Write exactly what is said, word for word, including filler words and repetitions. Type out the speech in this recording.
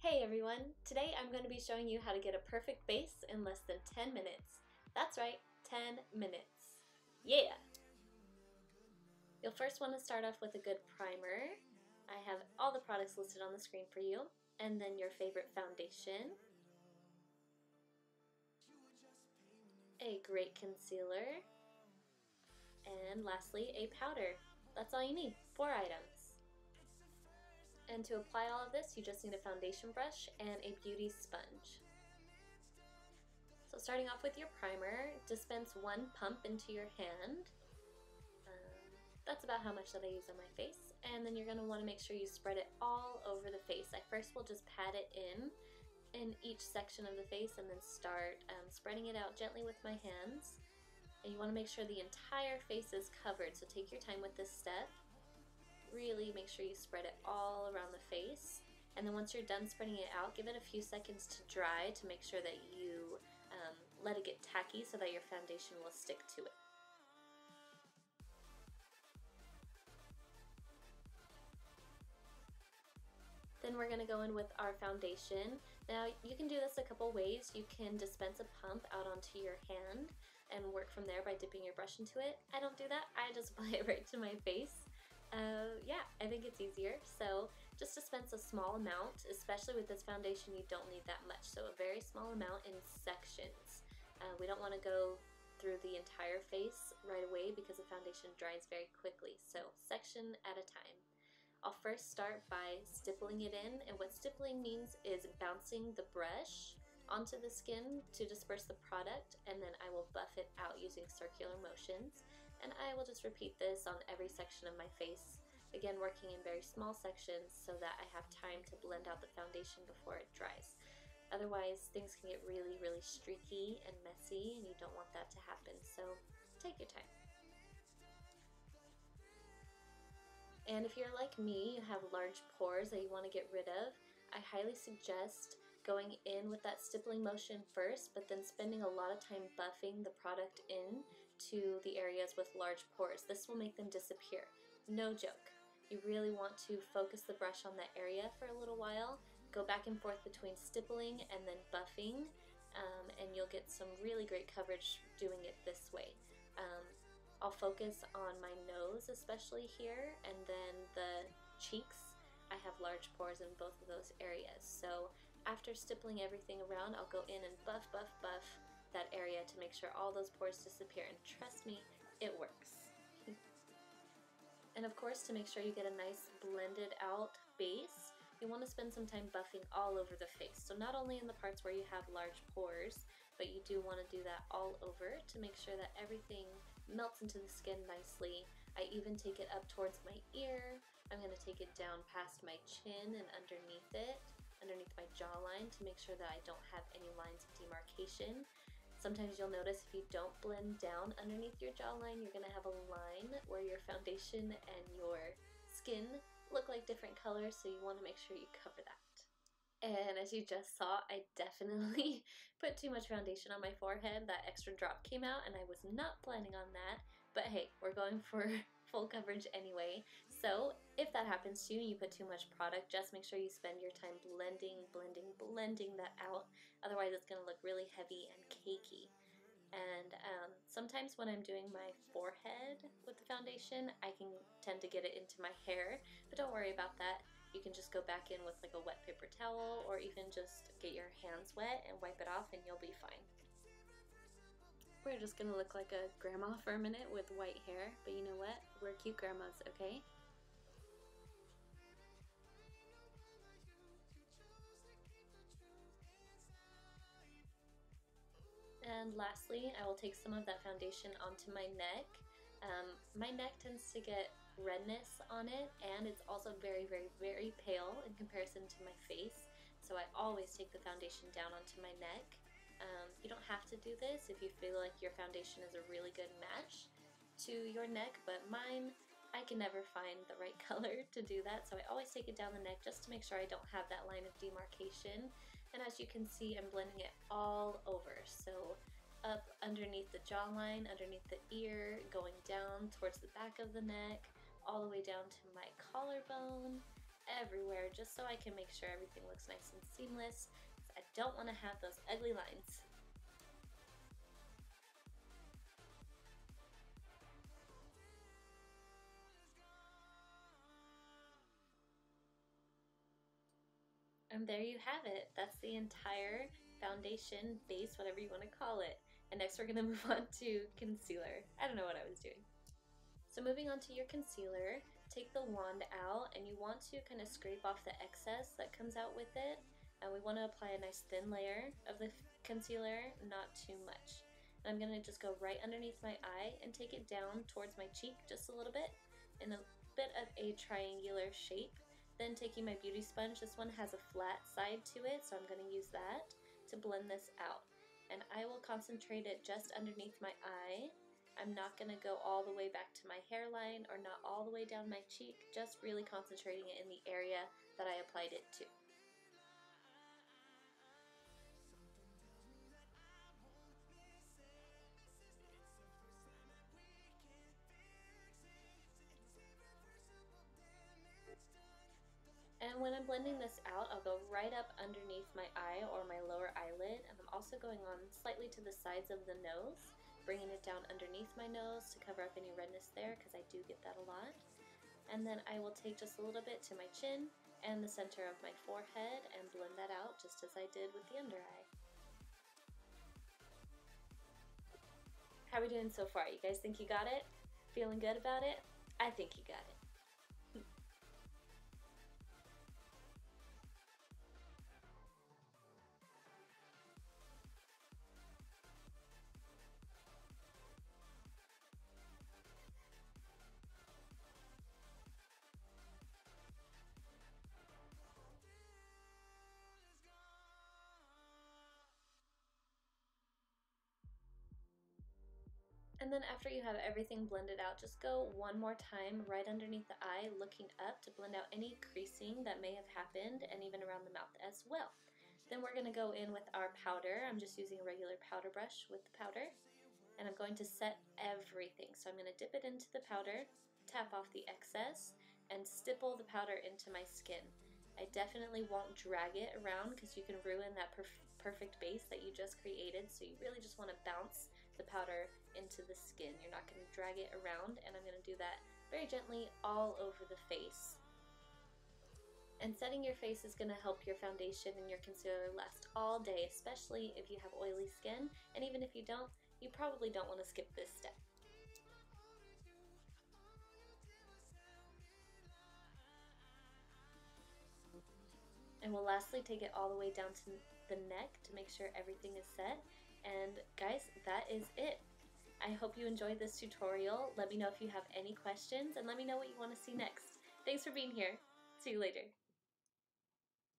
Hey everyone! Today I'm going to be showing you how to get a perfect base in less than ten minutes. That's right, ten minutes. Yeah! You'll first want to start off with a good primer. I have all the products listed on the screen for you, and then your favorite foundation, a great concealer, and lastly a powder. That's all you need, four items. And to apply all of this, you just need a foundation brush and a beauty sponge. So starting off with your primer, dispense one pump into your hand. Um, that's about how much that I use on my face. And then you're going to want to make sure you spread it all over the face. I first will just pat it in in each section of the face and then start um, spreading it out gently with my hands. And you want to make sure the entire face is covered, so take your time with this step. Really make sure you spread it all around the face, and then once you're done spreading it out, give it a few seconds to dry to make sure that you um, let it get tacky so that your foundation will stick to it. Then we're going to go in with our foundation. Now you can do this a couple ways. You can dispense a pump out onto your hand and work from there by dipping your brush into it. I don't do that, I just apply it right to my face. Uh, yeah, I think it's easier. So just dispense a small amount, especially with this foundation you don't need that much, so a very small amount in sections. Uh, we don't want to go through the entire face right away because the foundation dries very quickly, so section at a time. I'll first start by stippling it in, and what stippling means is bouncing the brush onto the skin to disperse the product, and then I will buff it out using circular motions, and I will just repeat this on every section of my face, again working in very small sections so that I have time to blend out the foundation before it dries. Otherwise things can get really really streaky and messy, and you don't want that to happen, so take your time. And if you're like me, you have large pores that you want to get rid of, I highly suggest going in with that stippling motion first, but then spending a lot of time buffing the product in to the areas with large pores. This will make them disappear. No joke. You really want to focus the brush on that area for a little while, go back and forth between stippling and then buffing, um, and you'll get some really great coverage doing it this way. Um, I'll focus on my nose especially here, and then the cheeks. I have large pores in both of those areas, so after stippling everything around, I'll go in and buff, buff, buff that area to make sure all those pores disappear, and trust me, it works. And of course, to make sure you get a nice blended out base, you want to spend some time buffing all over the face. So not only in the parts where you have large pores, but you do want to do that all over to make sure that everything melts into the skin nicely. I even take it up towards my ear. I'm going to take it down past my chin and underneath it, underneath my jawline, to make sure that I don't have any lines of demarcation. Sometimes you'll notice if you don't blend down underneath your jawline, you're going to have a line where your foundation and your skin look like different colors, so you want to make sure you cover that. And as you just saw, I definitely put too much foundation on my forehead. That extra drop came out and I was not planning on that, but hey, we're going for full coverage anyway. So if that happens to you and you put too much product, just make sure you spend your time blending, blending, blending that out. Otherwise it's going to look really heavy and cakey. And um, sometimes when I'm doing my forehead with the foundation, I can tend to get it into my hair, but don't worry about that. You can just go back in with like a wet paper towel, or even just get your hands wet and wipe it off and you'll be fine. We're just gonna look like a grandma for a minute with white hair, but you know what? We're cute grandmas, okay? And lastly, I will take some of that foundation onto my neck. Um, my neck tends to get redness on it, and it's also very, very, very pale in comparison to my face. So I always take the foundation down onto my neck. Um, you don't have to do this if you feel like your foundation is a really good match to your neck, but mine, I can never find the right color to do that, so I always take it down the neck just to make sure I don't have that line of demarcation. And as you can see, I'm blending it all over, so up underneath the jawline, underneath the ear, going down towards the back of the neck, all the way down to my collarbone, everywhere just so I can make sure everything looks nice and seamless. I don't want to have those ugly lines. And there you have it. That's the entire foundation, base, whatever you want to call it. And next we're going to move on to concealer. I don't know what I was doing. So moving on to your concealer, take the wand out and you want to kind of scrape off the excess that comes out with it. And we want to apply a nice thin layer of the concealer, not too much. And I'm going to just go right underneath my eye and take it down towards my cheek just a little bit in a bit of a triangular shape. Then taking my beauty sponge, this one has a flat side to it, so I'm going to use that to blend this out. And I will concentrate it just underneath my eye. I'm not going to go all the way back to my hairline or not all the way down my cheek, just really concentrating it in the area that I applied it to. And when I'm blending this out, I'll go right up underneath my eye or my lower eyelid, and I'm also going on slightly to the sides of the nose, bringing it down underneath my nose to cover up any redness there, because I do get that a lot. And then I will take just a little bit to my chin and the center of my forehead and blend that out just as I did with the under eye. How are we doing so far? You guys think you got it? Feeling good about it? I think you got it. And then after you have everything blended out, just go one more time right underneath the eye, looking up to blend out any creasing that may have happened, and even around the mouth as well. Then we're going to go in with our powder. I'm just using a regular powder brush with the powder, and I'm going to set everything. So I'm going to dip it into the powder, tap off the excess, and stipple the powder into my skin. I definitely won't drag it around because you can ruin that perf perfect base that you just created, so you really just want to bounce the powder into the skin. You're not going to drag it around, and I'm going to do that very gently all over the face. And setting your face is going to help your foundation and your concealer last all day, especially if you have oily skin, and even if you don't, you probably don't want to skip this step. And we'll lastly take it all the way down to the neck to make sure everything is set. And guys, that is it. I hope you enjoyed this tutorial. Let me know if you have any questions, and let me know what you want to see next. Thanks for being here. See you later.